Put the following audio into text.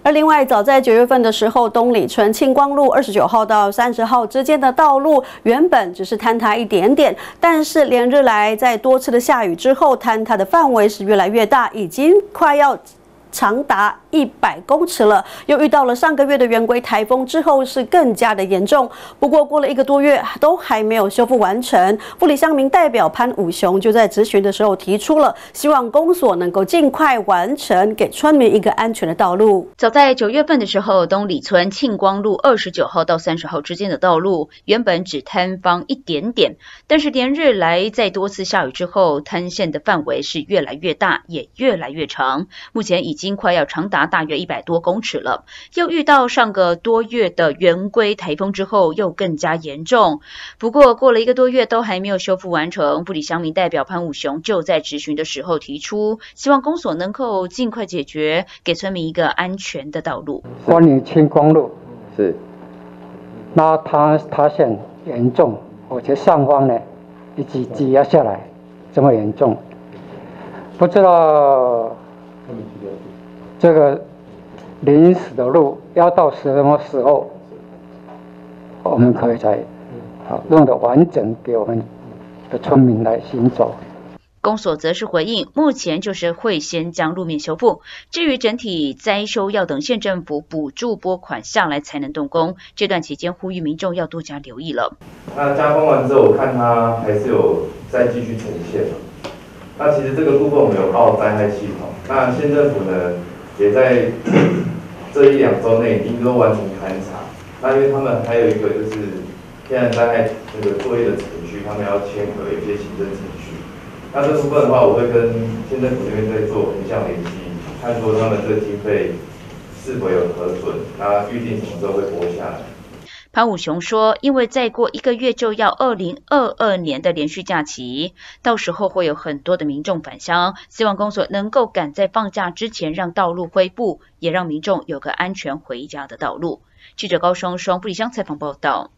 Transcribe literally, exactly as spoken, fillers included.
而另外，早在九月份的时候，东里村庆光路二十九号到三十号之间的道路原本只是坍塌一点点，但是连日来在多次的下雨之后，坍塌的范围是越来越大，已经快要长达一百公尺了，又遇到了上个月的圆规台风之后，是更加的严重。不过过了一个多月，都还没有修复完成。富里乡民代表潘武雄就在质询的时候提出了，希望公所能够尽快完成，给村民一个安全的道路。 早在九月份的时候，东里村庆光路二十九号到三十号之间的道路原本只坍方一点点，但是连日来在多次下雨之后，坍陷的范围是越来越大，也越来越长，目前已经快要长达大约一百多公尺了。又遇到上个多月的圆规台风之后，又更加严重。不过过了一个多月都还没有修复完成，富里乡民代表潘武雄就在质询的时候提出，希望公所能够尽快解决，给村民一个安全的道路。 关于庆光路是，那塌塌陷严重，而且上方呢一直挤压下来，这么严重，不知道这个临时的路要到什么时候，我们可以才好弄得完整给我们的村民来行走。 公所则是回应，目前就是会先将路面修复，至于整体灾修要等县政府补助拨款下来才能动工。这段期间呼吁民众要多加留意了。 那加工完之后，我看它还是有再继续呈现。那其实这个部分我们有报灾害系统，那县政府呢也在这一两周内已经都完成勘察。那因为他们还有一个就是天然灾害这个作业的程序，他们要签合一些行政程序。那这部分的话，我会跟县政府那边在做横向联系，看说他们这个经费是否有核准，那预定什么时候会拨下来。 潘武雄说，因为再过一个月就要二零二二年的连续假期，到时候会有很多的民众返乡，希望公所能够赶在放假之前让道路恢复，也让民众有个安全回家的道路。记者高双双富里乡采访报道。